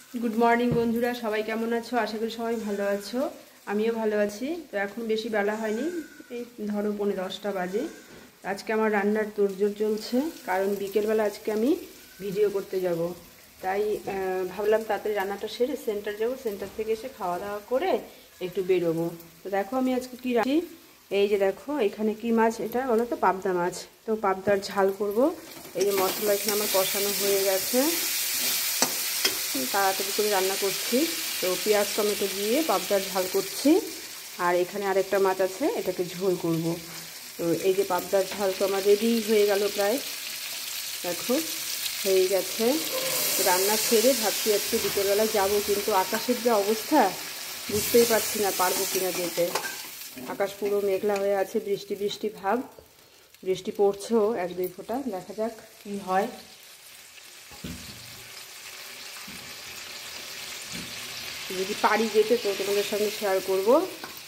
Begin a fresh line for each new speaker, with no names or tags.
Good morning বন্ধুরা, সবাই কেমন আছো? আশা করি সবাই ভালো আছো। আমিও ভালো আছি। তো এখন বেশি বেলা হয়নি, এই ধরো 10:30 বাজে। আজকে আমার রান্নার তোড়জোড় চলছে, কারণ বিকেলবেলা আজকে আমি ভিডিও করতে যাব। তাই ভাবলাম তাড়াতাড়ি রান্নাটা সেরে সেন্টার যাব, সেন্টার থেকে এসে খাওয়া দাওয়া করে একটু বেরোবো। তো দেখো আমি আজকে কী রাখি। এই যে দেখো এখানে কি মাছ, এটা বলো তো পাবদা মাছ। তো পাবদার ঝাল করব। এই যে মশলা এখানে আমার কষানো হয়ে গেছে, তাড়াতাড়ি করে রান্না করছি। তো পেঁয়াজ টমেটো দিয়ে পাবদার ঝাল করছি। আর এখানে আরেকটা মাছ আছে, এটাকে ঝোল করব। তো এই যে পাবদার ঝাল তো আমার রেডি হয়ে গেল প্রায়, দেখো হয়ে গেছে। রান্না ছেড়ে ভাবছি আজকে বিকেলবেলা যাবো, কিন্তু আকাশের যে অবস্থা বুঝতেই পারছি না পারবো কিনা যেতে। আকাশ পুরো মেঘলা হয়ে আছে, বৃষ্টি বৃষ্টি ভাব, বৃষ্টি পড়ছেও 1-2 ফোঁটা। দেখা যাক কী হয়। যদি পারি যেতে তো তোমাদের সঙ্গে শেয়ার করব।